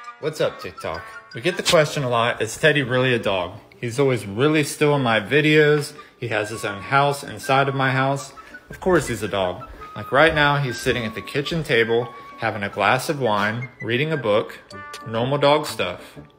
What's up, TikTok? We get the question a lot, is Teddy really a dog? He's always really still in my videos. He has his own house inside of my house. Of course he's a dog. Like right now, he's sitting at the kitchen table, having a glass of wine, reading a book, normal dog stuff.